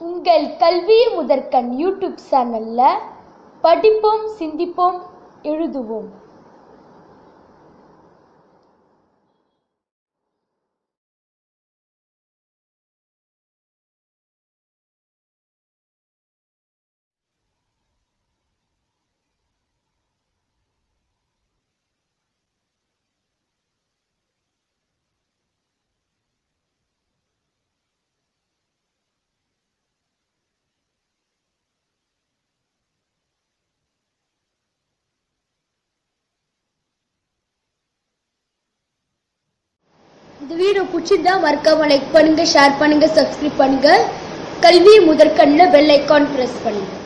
உங்கள் கல்வி முதற்கண் யூடியூப் சேனல்ல படிப்போம், சிந்திப்போம், எழுதுவோம். இந்த வீடியோ பிடிச்சிருந்தா மறக்காம லைக் பண்ணுங்க, ஷேர் பண்ணுங்க, சப்ஸ்கிரைப் பண்ணுங்க. கல்வி முதற்கண்ணில் பெல் ஐகான் பிரஸ் பண்ணுங்க.